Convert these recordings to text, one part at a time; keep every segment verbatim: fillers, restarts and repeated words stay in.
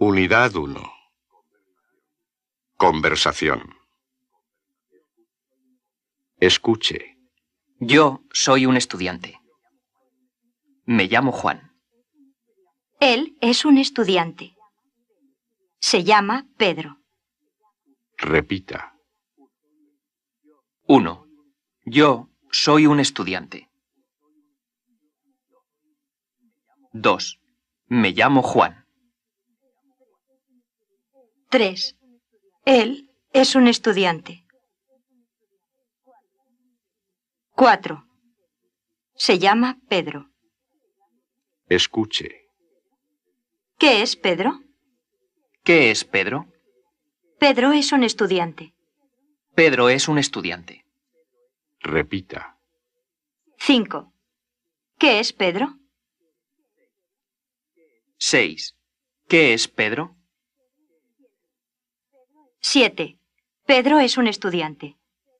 Unidad uno. Conversación. Escuche. Yo soy un estudiante. Me llamo Juan. Él es un estudiante. Se llama Pedro. Repita. Uno. Yo soy un estudiante. Dos. Me llamo Juan. Tres. Él es un estudiante. Cuatro. Se llama Pedro. Escuche. ¿Qué es Pedro? ¿Qué es Pedro? Pedro es un estudiante. Pedro es un estudiante. Repita. Cinco. ¿Qué es Pedro? Seis. ¿Qué es Pedro? Siete. Pedro es un estudiante.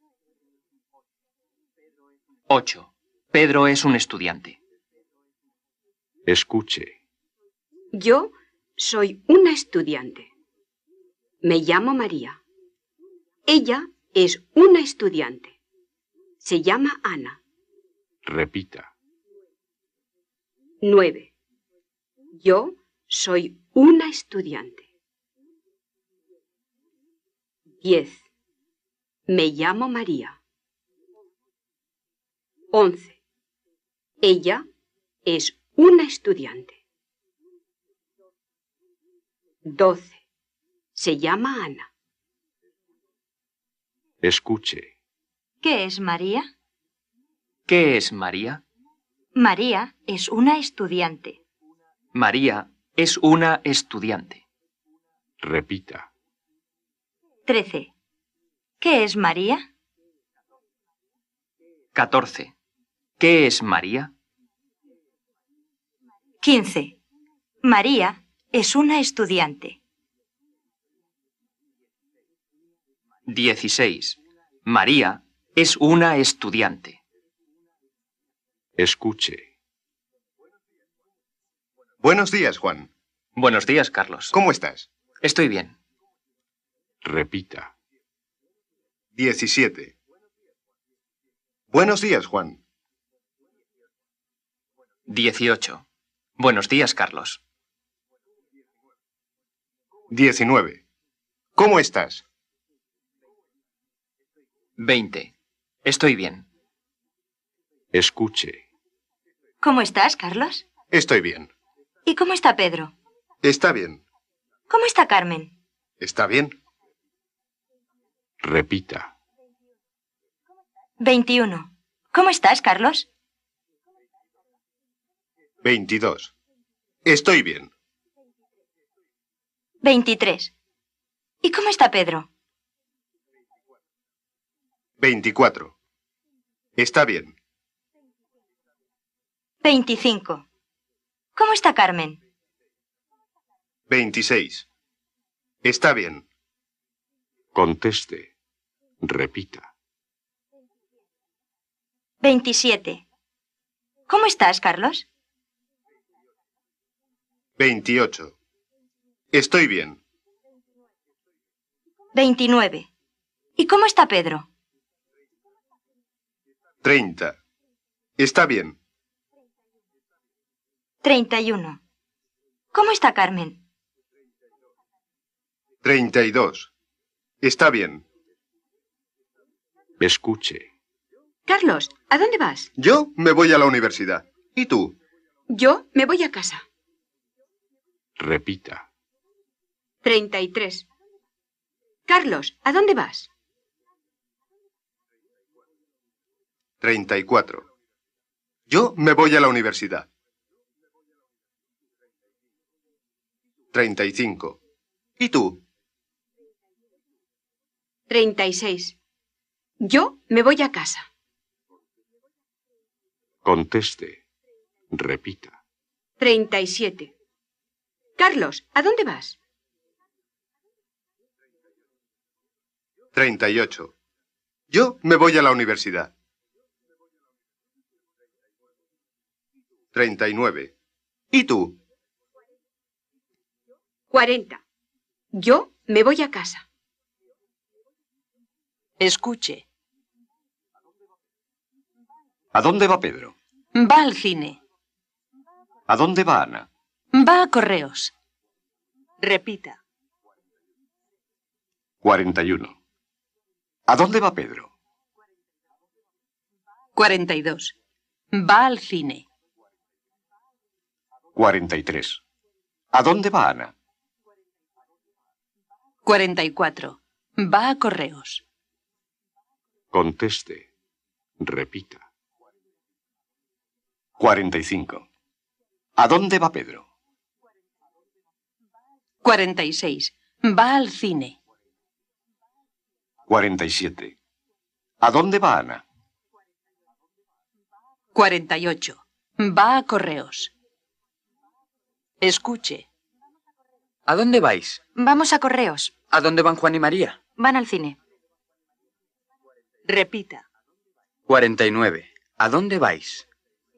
Ocho. Pedro es un estudiante. Escuche. Yo soy una estudiante. Me llamo María. Ella es una estudiante. Se llama Ana. Repita. Nueve. Yo soy una estudiante. Diez. Me llamo María. Once. Ella es una estudiante. Doce. Se llama Ana. Escuche. ¿Qué es María? ¿Qué es María? María es una estudiante. María es una estudiante. Repita. Trece. ¿Qué es María? Catorce. ¿Qué es María? Quince. María es una estudiante. Dieciséis. María es una estudiante. Escuche. Buenos días, Juan. Buenos días, Carlos. ¿Cómo estás? Estoy bien. Repita. Diecisiete. Buenos días, Juan. Dieciocho. Buenos días, Carlos. Diecinueve. ¿Cómo estás? Veinte. Estoy bien. Escuche. ¿Cómo estás, Carlos? Estoy bien. ¿Y cómo está Pedro? Está bien. ¿Cómo está Carmen? Está bien. Repita. Veintiuno. ¿Cómo estás, Carlos? Veintidós. Estoy bien. Veintitrés. ¿Y cómo está Pedro? Veinticuatro. Está bien. Veinticinco. ¿Cómo está Carmen? Veintiséis. Está bien. Conteste. Repita. Veintisiete. ¿Cómo estás, Carlos? Veintiocho. Estoy bien. Veintinueve. ¿Y cómo está Pedro? Treinta. Está bien. Treinta y uno. ¿Cómo está Carmen? Treinta y dos. Está bien. Escuche. Carlos, ¿a dónde vas? Yo me voy a la universidad. ¿Y tú? Yo me voy a casa. Repita. Treinta y tres. Carlos, ¿a dónde vas? Treinta y cuatro. Yo me voy a la universidad. Treinta y cinco. ¿Y tú? Treinta y seis. Yo me voy a casa. Conteste. Repita. Treinta y siete. Carlos, ¿a dónde vas? Treinta y ocho. Yo me voy a la universidad. Treinta y nueve. ¿Y tú? cuarenta. Yo me voy a casa. Escuche. ¿A dónde va Pedro? Va al cine. ¿A dónde va Ana? Va a correos. Repita. cuarenta y uno. ¿A dónde va Pedro? cuarenta y dos. Va al cine. cuarenta y tres. ¿A dónde va Ana? cuarenta y cuatro. Va a correos. Conteste. Repita. cuarenta y cinco. ¿A dónde va Pedro? cuarenta y seis. Va al cine. cuarenta y siete. ¿A dónde va Ana? cuarenta y ocho. Va a correos. Escuche. ¿A dónde vais? Vamos a correos. ¿A dónde van Juan y María? Van al cine. Repita. cuarenta y nueve. ¿A dónde vais?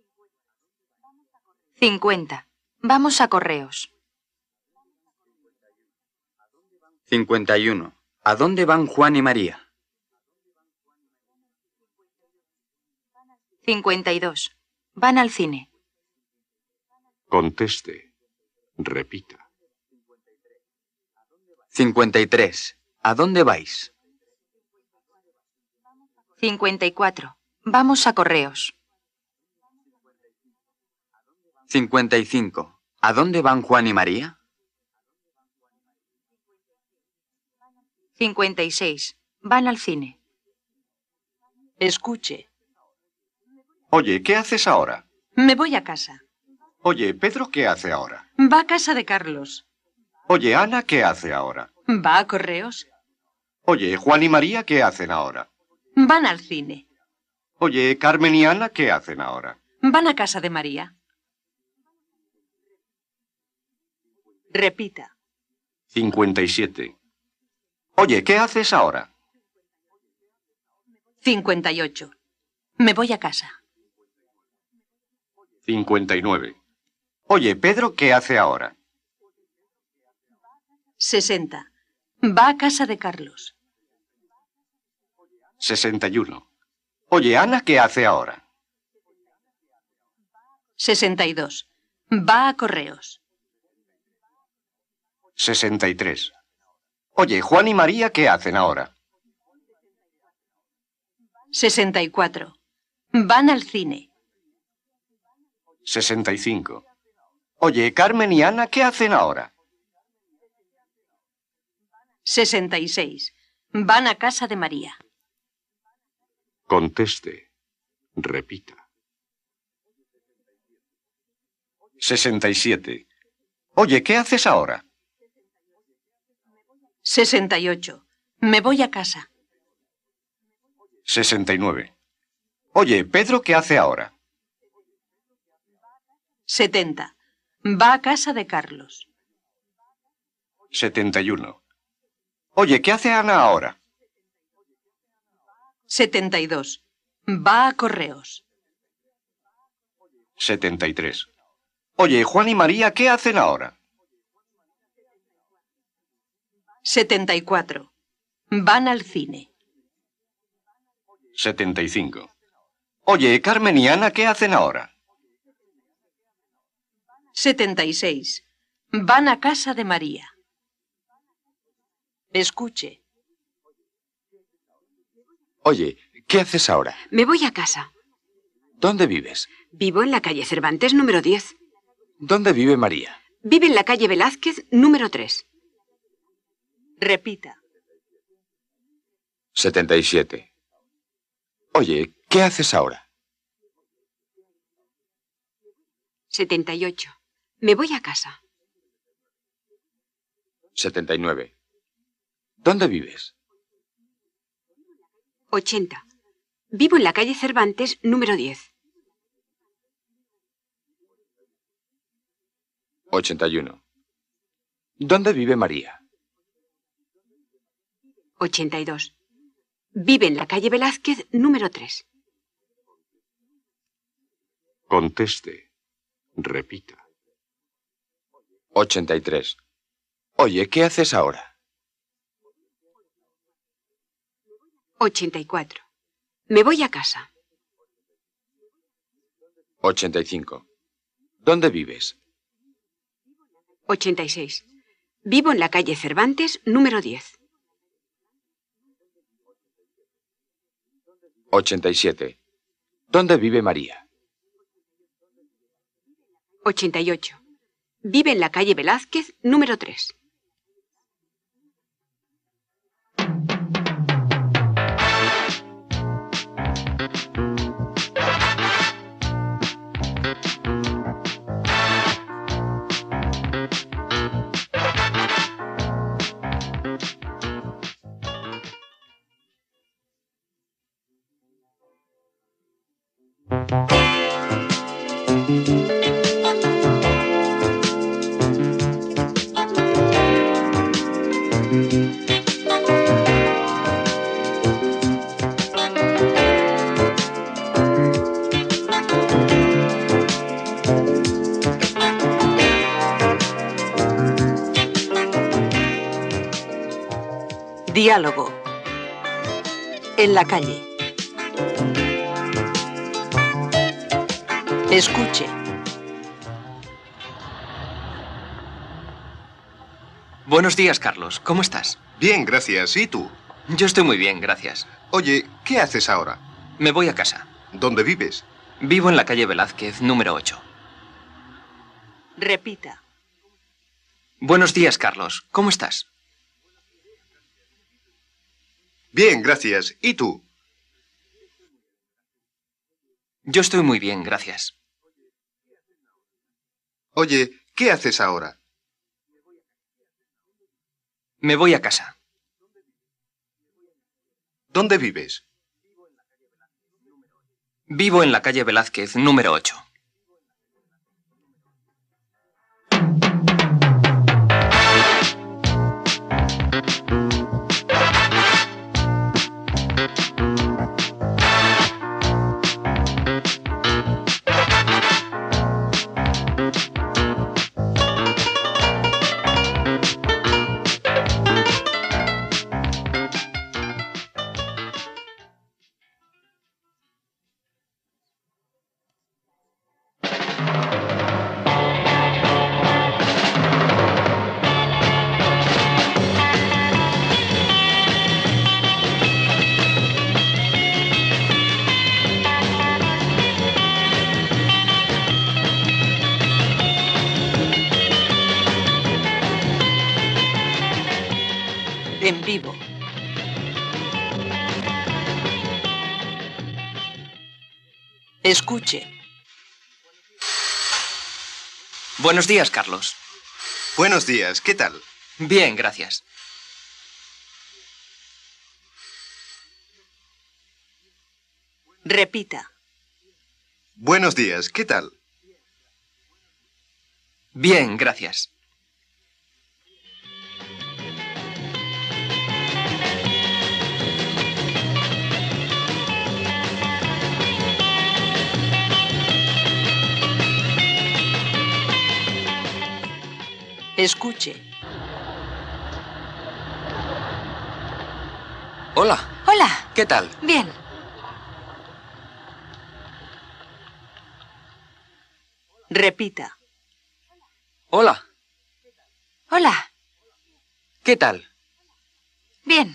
cincuenta. Vamos a correos. cincuenta y uno. ¿A dónde van Juan y María? cincuenta y dos. Van al cine. Conteste. Repita. cincuenta y tres. ¿A dónde vais? cincuenta y cuatro. Vamos a correos. cincuenta y cinco. ¿A dónde van Juan y María? cincuenta y seis. Van al cine. Escuche. Oye, ¿qué haces ahora? Me voy a casa. Oye, ¿Pedro qué hace ahora? Va a casa de Carlos. Oye, ¿Ana qué hace ahora? Va a correos. Oye, ¿Juan y María qué hacen ahora? Van al cine. Oye, ¿Carmen y Ana qué hacen ahora? Van a casa de María. Repita. cincuenta y siete. Oye, ¿qué haces ahora? cincuenta y ocho. Me voy a casa. cincuenta y nueve. Oye, ¿Pedro qué hace ahora? sesenta. Va a casa de Carlos. sesenta y uno. Oye, ¿Ana qué hace ahora? sesenta y dos. Va a correos. sesenta y tres. Oye, ¿Juan y María qué hacen ahora? sesenta y cuatro. Van al cine. sesenta y cinco. Oye, ¿Carmen y Ana qué hacen ahora? sesenta y seis. Van a casa de María. Conteste. Repita. sesenta y siete. Oye, ¿qué haces ahora? sesenta y ocho. Me voy a casa. sesenta y nueve. Oye, ¿Pedro qué hace ahora? setenta. Va a casa de Carlos. setenta y uno. Oye, ¿qué hace Ana ahora? setenta y dos. Va a correos. setenta y tres. Oye, ¿Juan y María qué hacen ahora? setenta y cuatro. Van al cine. setenta y cinco. Oye, ¿Carmen y Ana qué hacen ahora? setenta y seis. Van a casa de María. Escuche. Oye, ¿qué haces ahora? Me voy a casa. ¿Dónde vives? Vivo en la calle Cervantes número diez. ¿Dónde vive María? Vive en la calle Velázquez número tres. Repita. setenta y siete. Oye, ¿qué haces ahora? setenta y ocho. Me voy a casa. setenta y nueve. ¿Dónde vives? ochenta. Vivo en la calle Cervantes número diez. ochenta y uno. ¿Dónde vive María? ochenta y dos. Vive en la calle Velázquez número tres. Conteste. Repita. ochenta y tres. Oye, ¿qué haces ahora? ochenta y cuatro. Me voy a casa. ochenta y cinco. ¿Dónde vives? ochenta y seis. Vivo en la calle Cervantes, número diez. ochenta y siete. ¿Dónde vive María? ochenta y ocho. Vive en la calle Velázquez, número tres. Diálogo. En la calle. Escuche. Buenos días, Carlos. ¿Cómo estás? Bien, gracias. ¿Y tú? Yo estoy muy bien, gracias. Oye, ¿qué haces ahora? Me voy a casa. ¿Dónde vives? Vivo en la calle Velázquez, número ocho. Repita. Buenos días, Carlos. ¿Cómo estás? Bien, gracias. ¿Y tú? Yo estoy muy bien, gracias. Oye, ¿qué haces ahora? Me voy a casa. ¿Dónde vives? Vivo en la calle Velázquez, número ocho. En vivo. Escuche. Buenos días, Carlos. Buenos días. ¿Qué tal? Bien, gracias. Repita. Buenos días. ¿Qué tal? Bien, gracias. Escuche. Hola, Hola. ¿qué tal? Bien. Repita. Hola, Hola. ¿qué tal? Bien.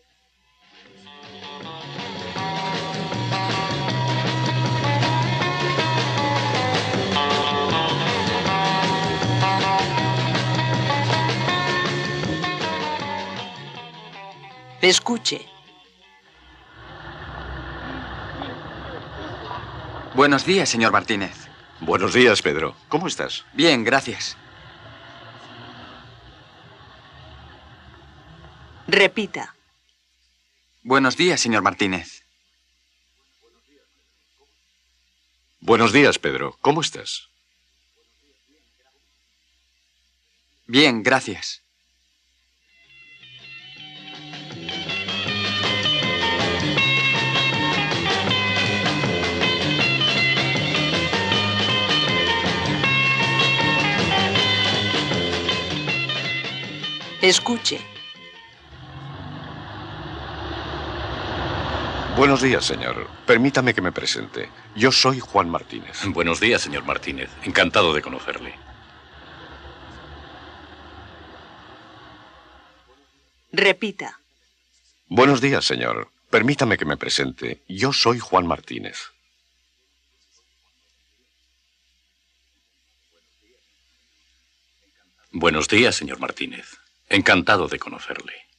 Escuche. Buenos días, señor Martínez. Buenos días, Pedro. ¿Cómo estás? Bien, gracias. Repita. Buenos días, señor Martínez. Buenos días, Pedro. ¿Cómo estás? Bien, gracias. Escuche. Buenos días, señor. Permítame que me presente. Yo soy Juan Martínez. Buenos días, señor Martínez. Encantado de conocerle. Repita. Buenos días, señor. Permítame que me presente. Yo soy Juan Martínez. Buenos días, señor Martínez. Encantado de conocerle.